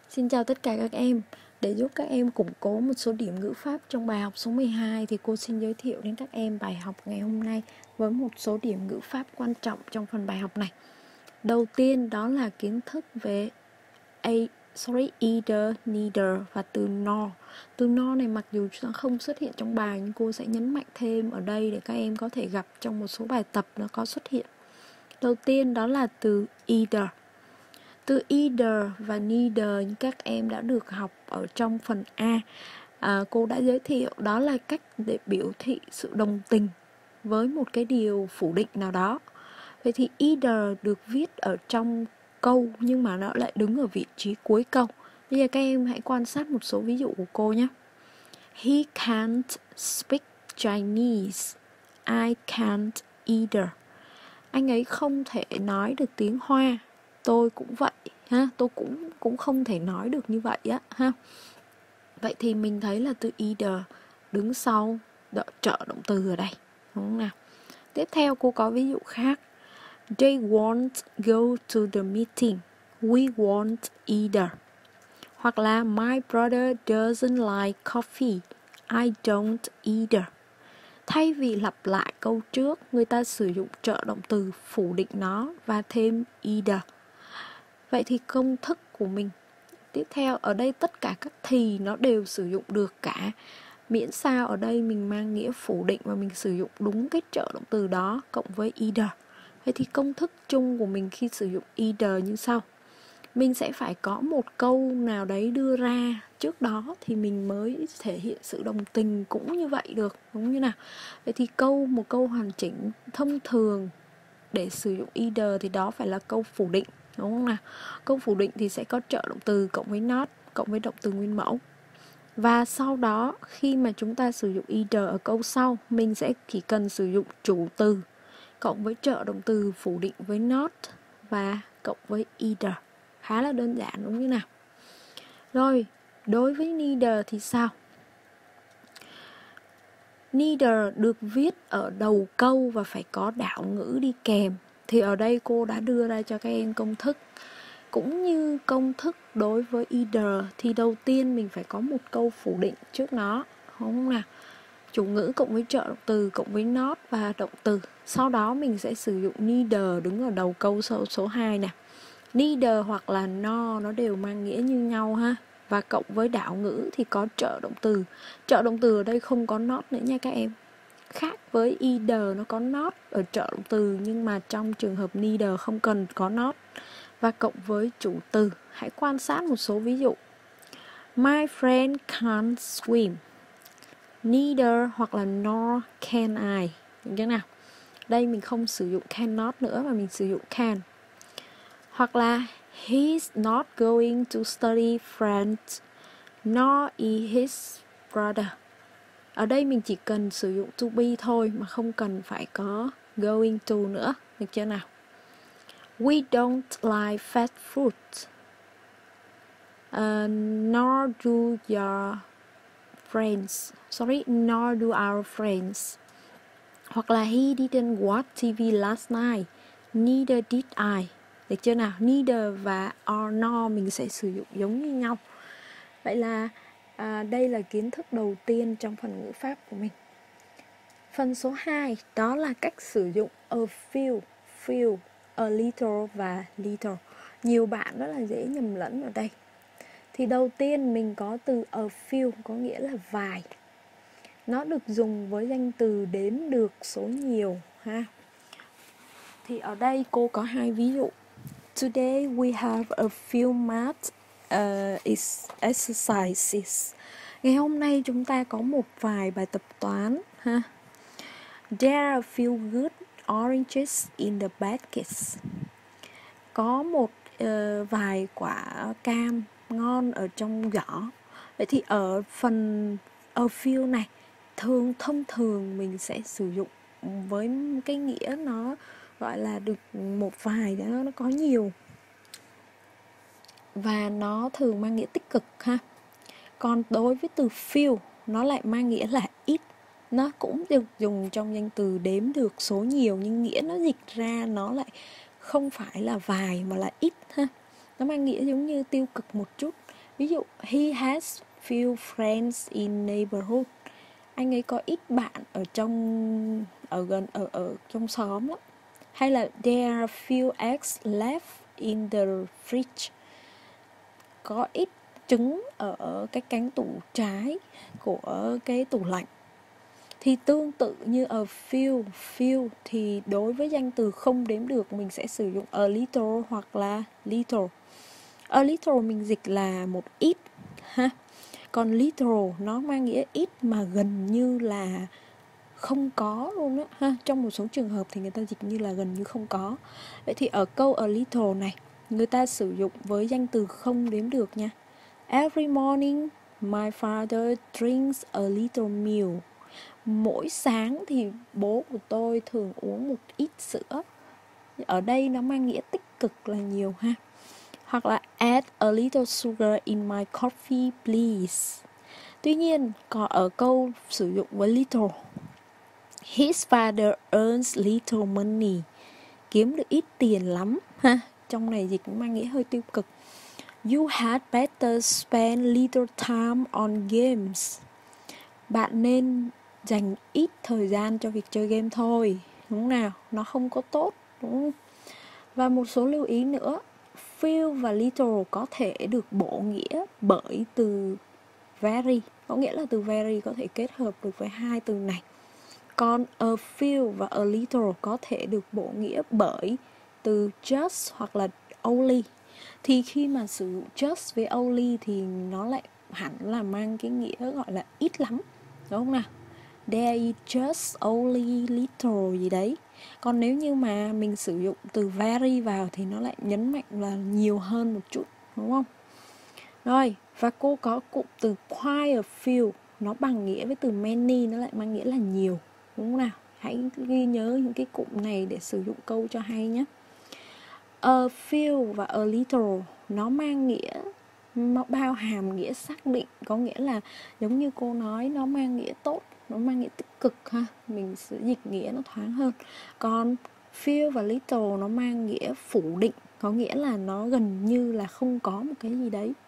Xin chào tất cả các em. Để giúp các em củng cố một số điểm ngữ pháp trong bài học số 12 thì cô xin giới thiệu đến các em bài học ngày hôm nay với một số điểm ngữ pháp quan trọng trong phần bài học này. Đầu tiên đó là kiến thức về either, neither và từ nor. Từ nor này mặc dù nó không xuất hiện trong bài nhưng cô sẽ nhấn mạnh thêm ở đây để các em có thể gặp trong một số bài tập nó có xuất hiện. Đầu tiên đó là từ either. Từ either và neither các em đã được học ở trong phần A. Cô đã giới thiệu đó là cách để biểu thị sự đồng tình với một cái điều phủ định nào đó. Vậy thì either được viết ở trong câu nhưng mà nó lại đứng ở vị trí cuối câu. Bây giờ các em hãy quan sát một số ví dụ của cô nhé. He can't speak Chinese. I can't either. Anh ấy không thể nói được tiếng Hoa. Tôi cũng vậy ha, tôi cũng không thể nói được như vậy á ha. Vậy thì mình thấy là từ either đứng sau trợ động từ ở đây, đúng không nào? Tiếp theo cô có ví dụ khác. They won't go to the meeting. We won't either. Hoặc là my brother doesn't like coffee. I don't either. Thay vì lặp lại câu trước, người ta sử dụng trợ động từ phủ định nó và thêm either. Vậy thì công thức của mình tiếp theo ở đây tất cả các thì nó đều sử dụng được cả, miễn sao ở đây mình mang nghĩa phủ định và mình sử dụng đúng cái trợ động từ đó cộng với either. Vậy thì công thức chung của mình khi sử dụng either như sau. Mình sẽ phải có một câu nào đấy đưa ra trước đó thì mình mới thể hiện sự đồng tình cũng như vậy được, đúng như nào? Vậy thì một câu hoàn chỉnh thông thường để sử dụng either thì đó phải là câu phủ định, đúng không nào? Câu phủ định thì sẽ có trợ động từ cộng với not cộng với động từ nguyên mẫu. Và sau đó khi mà chúng ta sử dụng either ở câu sau, mình sẽ chỉ cần sử dụng chủ từ cộng với trợ động từ phủ định với not và cộng với either. Khá là đơn giản, đúng như nào? Rồi, đối với neither thì sao? Neither được viết ở đầu câu và phải có đảo ngữ đi kèm. Thì ở đây cô đã đưa ra cho các em công thức. Cũng như công thức đối với either thì đầu tiên mình phải có một câu phủ định trước nó, đúng không nào? Chủ ngữ cộng với trợ động từ cộng với not và động từ. Sau đó mình sẽ sử dụng neither đứng ở đầu câu số 2 nè. Neither hoặc là no nó đều mang nghĩa như nhau ha. Và cộng với đảo ngữ thì có trợ động từ. Trợ động từ ở đây không có not nữa nha các em. Khác với either nó có not ở trợ động từ, nhưng mà trong trường hợp neither không cần có not. Và cộng với chủ từ. Hãy quan sát một số ví dụ. My friend can't swim. Neither hoặc là nor can I. Được chưa nào? Đây mình không sử dụng cannot nữa mà mình sử dụng can. Hoặc là he's not going to study French, nor is his brother. Ở đây mình chỉ cần sử dụng to be thôi mà không cần phải có going to nữa. Được chưa nào? We don't like fast food. Nor do your friends. Nor do our friends. Hoặc là he didn't watch TV last night. Neither did I. Được chưa nào? Neither và or nor mình sẽ sử dụng giống như nhau. Vậy là đây là kiến thức đầu tiên trong phần ngữ pháp của mình. Phần số 2 đó là cách sử dụng a few, a little và little. Nhiều bạn rất là dễ nhầm lẫn ở đây. Thì đầu tiên mình có từ a few có nghĩa là vài. Nó được dùng với danh từ đếm được số nhiều ha. Thì ở đây cô có 2 ví dụ. Today we have a few math exercises. Ngày hôm nay chúng ta có một vài bài tập toán ha. There are a few good oranges in the baskets. Có một vài quả cam ngon ở trong giỏ. Vậy thì ở phần a few này thông thường mình sẽ sử dụng với cái nghĩa nó gọi là được một vài, nó có nhiều và nó thường mang nghĩa tích cực ha. Còn đối với từ few nó lại mang nghĩa là ít. Nó cũng được dùng trong danh từ đếm được số nhiều nhưng nghĩa nó dịch ra nó lại không phải là vài mà là ít ha. Nó mang nghĩa giống như tiêu cực một chút. Ví dụ he has few friends in neighborhood. Anh ấy có ít bạn ở trong xóm lắm. Hay là there are few eggs left in the fridge. Có ít trứng ở cái cánh tủ trái của cái tủ lạnh. Thì tương tự như a few thì đối với danh từ không đếm được mình sẽ sử dụng a little hoặc là little. A little mình dịch là một ít ha. Còn little nó mang nghĩa ít mà gần như là không có luôn đó ha. Trong một số trường hợp thì người ta dịch như là gần như không có. Vậy thì ở câu a little này người ta sử dụng với danh từ không đếm được nha. Every morning my father drinks a little milk. Mỗi sáng thì bố của tôi thường uống một ít sữa. Ở đây nó mang nghĩa tích cực là nhiều ha. Hoặc là add a little sugar in my coffee please. Tuy nhiên còn ở câu sử dụng với little, his father earns little money. Kiếm được ít tiền lắm ha. Trong này dịch cũng mang nghĩa hơi tiêu cực. You had better spend little time on games. Bạn nên dành ít thời gian cho việc chơi game thôi, đúng không nào? Nó không có tốt, đúng không? Và một số lưu ý nữa, few và little có thể được bổ nghĩa bởi từ very. Có nghĩa là từ very có thể kết hợp được với hai từ này. Còn a few và a little có thể được bổ nghĩa bởi từ just hoặc là only. Thì khi mà sử dụng just với only thì nó lại hẳn là mang cái nghĩa gọi là ít lắm, đúng không nào? There is just only little gì đấy. Còn nếu như mà mình sử dụng từ very vào thì nó lại nhấn mạnh là nhiều hơn một chút, đúng không? Rồi, và cô có cụm từ quite a few. Nó bằng nghĩa với từ many, nó lại mang nghĩa là nhiều, đúng không nào? Hãy ghi nhớ những cái cụm này để sử dụng câu cho hay nhé. A few và a little nó mang nghĩa, nó bao hàm nghĩa xác định. Có nghĩa là giống như cô nói, nó mang nghĩa tốt, nó mang nghĩa tích cực ha. Mình sẽ dịch nghĩa nó thoáng hơn. Còn few và little nó mang nghĩa phủ định. Có nghĩa là nó gần như là không có một cái gì đấy.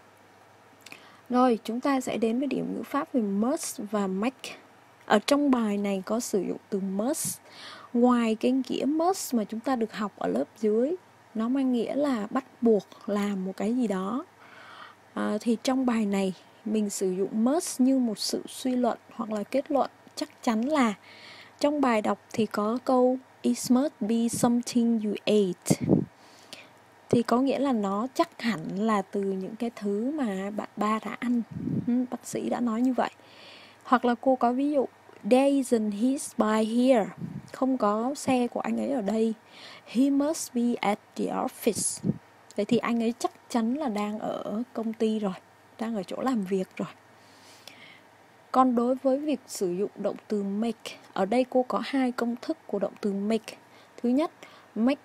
Rồi chúng ta sẽ đến với điểm ngữ pháp về must và make. Ở trong bài này có sử dụng từ must. Ngoài cái nghĩa must mà chúng ta được học ở lớp dưới, nó mang nghĩa là bắt buộc làm một cái gì đó, thì trong bài này mình sử dụng must như một sự suy luận hoặc là kết luận. Chắc chắn là trong bài đọc thì có câu it must be something you ate, thì có nghĩa là nó chắc hẳn là từ những cái thứ mà bạn ba đã ăn. Bác sĩ đã nói như vậy. Hoặc là cô có ví dụ there isn't his bike here. Không có xe của anh ấy ở đây. He must be at the office. Vậy thì anh ấy chắc chắn là đang ở công ty rồi, đang ở chỗ làm việc rồi. Còn đối với việc sử dụng động từ make, ở đây cô có hai công thức của động từ make. Thứ nhất, make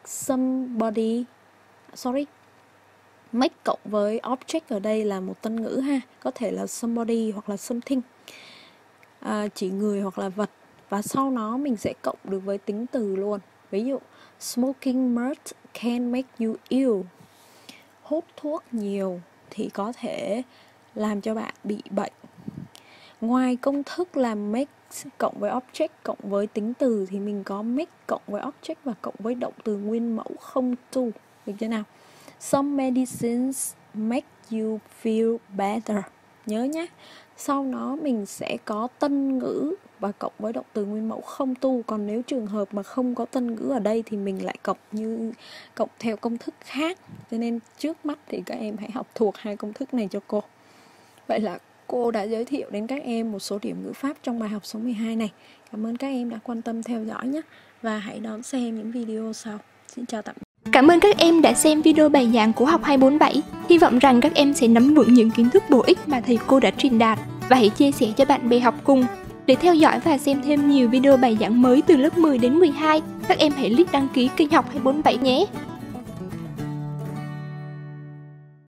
cộng với object ở đây là một tân ngữ ha. Có thể là somebody hoặc là something, chỉ người hoặc là vật. Và sau nó mình sẽ cộng được với tính từ luôn. Ví dụ smoking much can make you ill. Hút thuốc nhiều thì có thể làm cho bạn bị bệnh. Ngoài công thức là make cộng với object cộng với tính từ thì mình có make cộng với object và cộng với động từ nguyên mẫu không to. Được chưa nào? Some medicines make you feel better. Nhớ nhé. Sau nó mình sẽ có tân ngữ và cộng với động từ nguyên mẫu không tu. Còn nếu trường hợp mà không có tân ngữ ở đây thì mình lại cộng theo công thức khác. Cho nên trước mắt thì các em hãy học thuộc hai công thức này cho cô. Vậy là cô đã giới thiệu đến các em một số điểm ngữ pháp trong bài học số 12 này. Cảm ơn các em đã quan tâm theo dõi nhé. Và hãy đón xem những video sau. Xin chào tạm biệt. Cảm ơn các em đã xem video bài giảng của Học 247. Hy vọng rằng các em sẽ nắm vững những kiến thức bổ ích mà thầy cô đã truyền đạt và hãy chia sẻ cho bạn bè học cùng. Để theo dõi và xem thêm nhiều video bài giảng mới từ lớp 10 đến 12, các em hãy click đăng ký kênh Học 247 nhé.